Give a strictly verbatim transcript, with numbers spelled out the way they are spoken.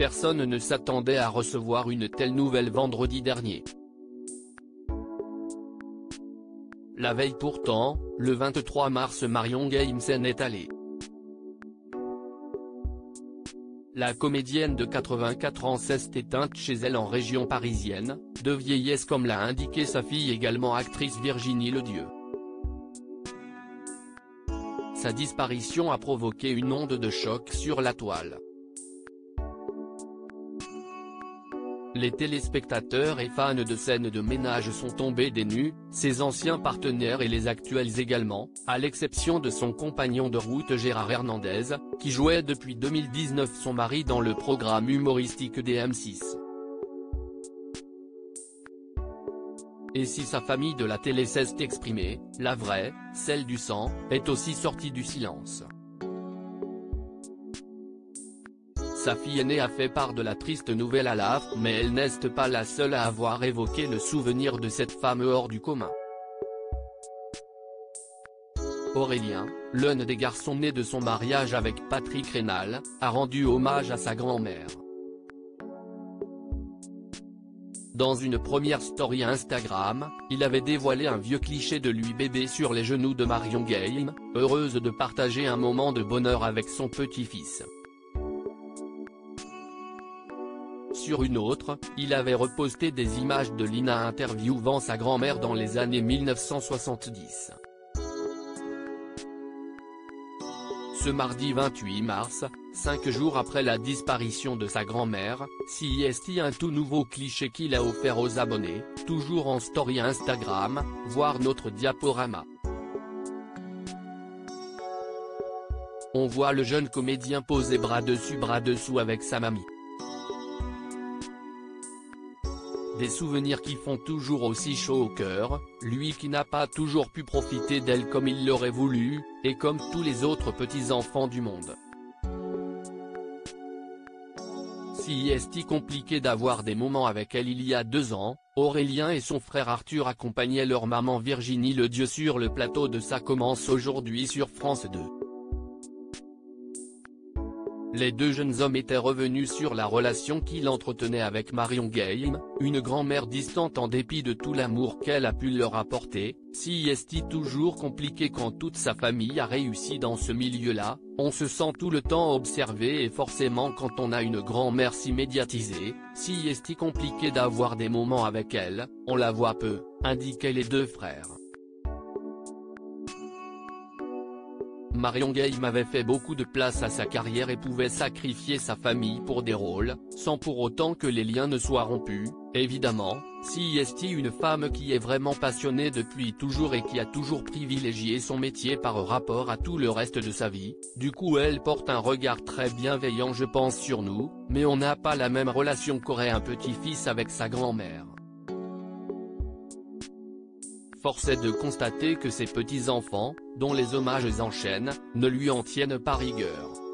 Personne ne s'attendait à recevoir une telle nouvelle vendredi dernier. La veille pourtant, le vingt-trois mars, Marion Gaye s'en est allée. La comédienne de quatre-vingt-quatre ans s'est éteinte chez elle en région parisienne, de vieillesse comme l'a indiqué sa fille également actrice Virginie Ledieu. Sa disparition a provoqué une onde de choc sur la toile. Les téléspectateurs et fans de scènes de ménage sont tombés des nues, ses anciens partenaires et les actuels également, à l'exception de son compagnon de route Gérard Hernandez, qui jouait depuis deux mille dix-neuf son mari dans le programme humoristique des M six. Et si sa famille de la télé s'est exprimée, la vraie, celle du sang, est aussi sortie du silence. Sa fille aînée a fait part de la triste nouvelle à l'A F P, mais elle n'est pas la seule à avoir évoqué le souvenir de cette femme hors du commun. Aurélien, l'un des garçons nés de son mariage avec Patrick Rénal, a rendu hommage à sa grand-mère. Dans une première story Instagram, il avait dévoilé un vieux cliché de lui bébé sur les genoux de Marion Gaye, heureuse de partager un moment de bonheur avec son petit-fils. Sur une autre, il avait reposté des images de Lina interviewant sa grand-mère dans les années mille neuf cent soixante-dix. Ce mardi vingt-huit mars, cinq jours après la disparition de sa grand-mère, C I S T un tout nouveau cliché qu'il a offert aux abonnés, toujours en story Instagram, voir notre diaporama. On voit le jeune comédien poser bras dessus bras dessous avec sa mamie. Des souvenirs qui font toujours aussi chaud au cœur, lui qui n'a pas toujours pu profiter d'elle comme il l'aurait voulu, et comme tous les autres petits-enfants du monde. C I S T compliqué d'avoir des moments avec elle. Il y a deux ans, Aurélien et son frère Arthur accompagnaient leur maman Virginie Ledieu sur le plateau de Ça commence aujourd'hui sur France deux. Les deux jeunes hommes étaient revenus sur la relation qu'il entretenait avec Marion Gaye, une grand-mère distante en dépit de tout l'amour qu'elle a pu leur apporter. C I S T toujours compliqué quand toute sa famille a réussi dans ce milieu-là, on se sent tout le temps observé et forcément quand on a une grand-mère si médiatisée, C I S T compliqué d'avoir des moments avec elle, on la voit peu, indiquaient les deux frères. Marion Gaye m'avait fait beaucoup de place à sa carrière et pouvait sacrifier sa famille pour des rôles, sans pour autant que les liens ne soient rompus, évidemment. C I S T une femme qui est vraiment passionnée depuis toujours et qui a toujours privilégié son métier par rapport à tout le reste de sa vie, du coup elle porte un regard très bienveillant je pense sur nous, mais on n'a pas la même relation qu'aurait un petit-fils avec sa grand-mère. Force est de constater que ses petits-enfants, dont les hommages enchaînent, ne lui en tiennent pas rigueur.